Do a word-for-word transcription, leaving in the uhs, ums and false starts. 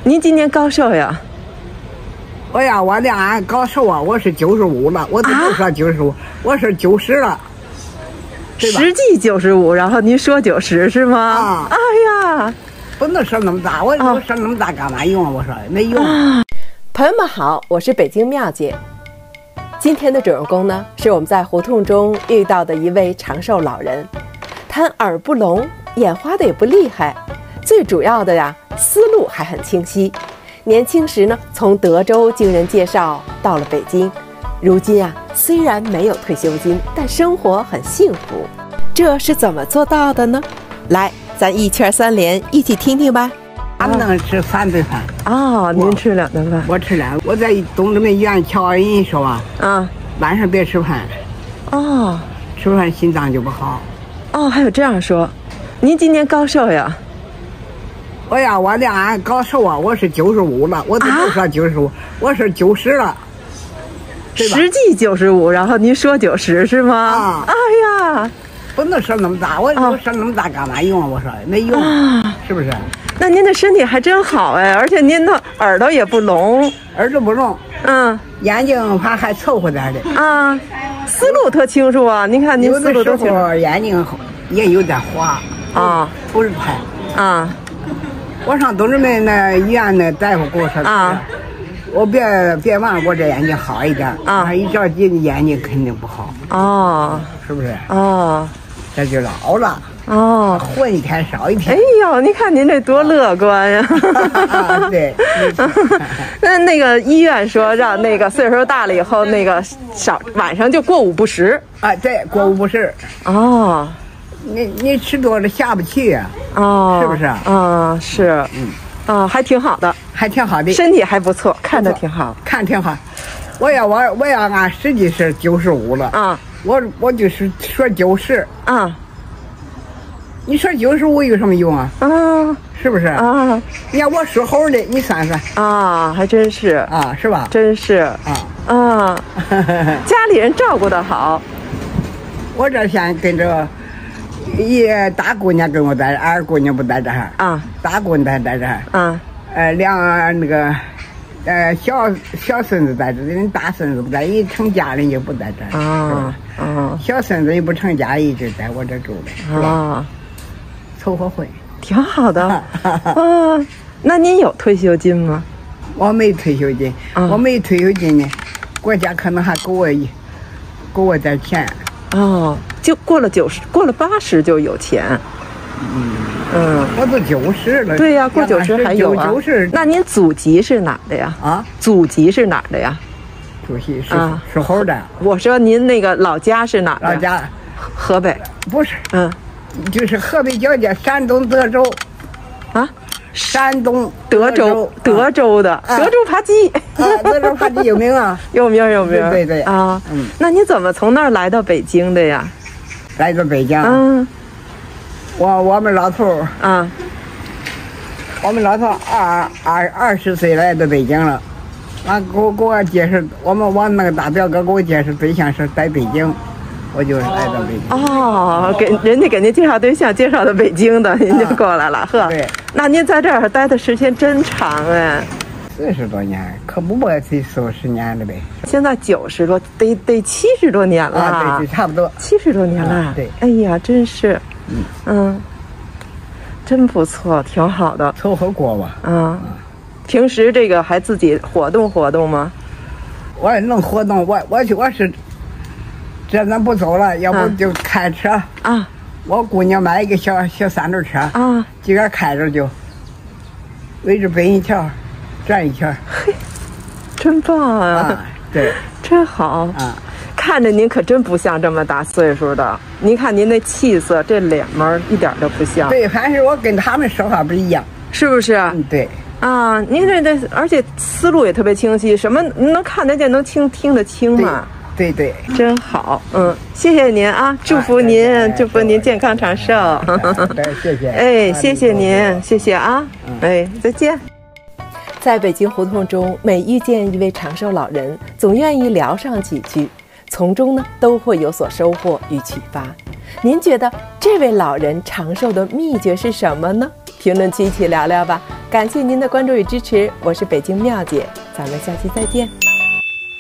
您今年高寿呀？ 我呀，我俩高寿啊，我是九十五了，我都不说九十五，我是九十了，对吧？ 实际九十五，然后您说九十是吗？ 啊， 哎呀， 不能说那么大，我我说那么大干嘛用啊？我说没用。 啊、 朋友们好，我是北京妙姐。今天的主人公呢，是我们在胡同中遇到的一位长寿老人，他耳不聋，眼花的也不厉害，最主要的呀，思路还很清晰。年轻时呢，从德州经人介绍到了北京，如今啊，虽然没有退休金，但生活很幸福。这是怎么做到的呢？来，咱一圈三连一起听听吧。 俺们能吃三顿饭哦，您吃两顿饭， 我吃两。我在东直门医院瞧完人说啊， 啊， 晚上别吃饭， 哦， 吃饭心脏就不好。 哦，还有这样说，您今年高寿呀？ 我呀，我俩高寿啊，我是九十五了，我都不说九十五，我是九十了，对吧？ 实际九十五，然后您说九十是吗？ 啊， 哎呀， 不能说那么大，我我说那么大干嘛用啊？我说没用， 啊、 是不是？ 那您的身体还真好哎，而且您的耳朵也不聋， 耳朵不聋， 嗯， 眼睛还还凑合点的啊，思路特清楚啊！您看您思路多清楚。 有的时候眼睛也有点花啊， 不是快啊。 我上东直门那医院那大夫跟我说啊，我别别忘了我这眼睛好一点啊，一着急你眼睛肯定不好哦， 是不是？ 哦， 这就老了哦， 混一天少一天。 哎呦，你看您这多乐观呀！ 啊、对， 那那个医院说让那个岁数大了以后，那个少晚上就过午不食啊，对，过午不食。 哦。 你你吃多了下不去呀、 啊，哦， 是不是啊？ 啊，是，嗯，啊，还挺好的， 还挺好的， 身体还不错，看着挺好， 看挺好。我要我我要按实际是九十五了啊，我我就是说九十啊。 你说九十五有什么用啊？ 啊， 是不是啊？你看我属猴的，你算算啊，还真是啊，是吧？ 真是啊啊，家里人照顾得好。 我这先跟着。一大姑娘跟我在这，二姑娘不在这儿啊。大姑娘在在这儿啊。呃，两那个，呃，小小孙子在这，人大孙子不在，一成家人就不在这儿啊。啊。小孙子也不成家，一直在我这住的，是吧？啊。凑合混， 挺好的。啊。那您有退休金吗？ 我没退休金，啊、我没退休金呢，国家可能还给我一，给我点钱。 哦。就过了九十，过了八十就有钱。 嗯嗯，我都九十了。 对呀，过九十还有啊。 九十。 那您祖籍是哪的呀？啊，祖籍是哪的呀？ 祖籍是啊，属猴的。 我说您那个老家是哪的？ 老家河北。 不是，嗯，就是河北交界，山东德州。啊？山东德州，德州的德州扒鸡。 啊，德州扒鸡有名啊， 有名有名。 对对啊，嗯，那你怎么从那儿来到北京的呀？ 来到北京， 嗯， 我我们老头儿啊， 我们老头二二二十岁来到北京了，完给我给我介绍，我们我那个大表哥给我介绍对象是在北京，我就来到北京。 哦，给人家给您介绍对象，介绍到北京的，您就过来了，啊、呵。对，那您在这儿待的时间真长哎。 四十多年，可不过才四十年了呗。 现在九十多，得得七十多年了。 啊，对对，差不多七十多年了。 啊、对， 哎呀，真是，嗯嗯，真不错，挺好的， 凑合过吧。 啊，嗯、平时这个还自己活动活动吗？ 我也能活动，我我我是，这咱不走了，要不就开车啊。啊我姑娘买一个小小三轮车啊，自个儿开着就围着北一条。转一圈， 嘿，真棒啊！ 啊对， 真好啊！看着您可真不像这么大岁数的。您看您那气色，这脸门一点都不像。 对，反正我跟他们说话不一样， 是不是？ 嗯，对。 啊，您这这，而且思路也特别清晰，什么能看得见，能听听得清嘛？ 对对，对真好。嗯，谢谢您啊，祝福您，啊、祝福您健康长寿。 对，谢谢。 哎，谢谢您，谢谢啊。哎，再见。 在北京胡同中，每遇见一位长寿老人，总愿意聊上几句，从中呢都会有所收获与启发。您觉得这位老人长寿的秘诀是什么呢？评论区一起聊聊吧。 感谢您的关注与支持，我是北京妙姐，咱们下期再见。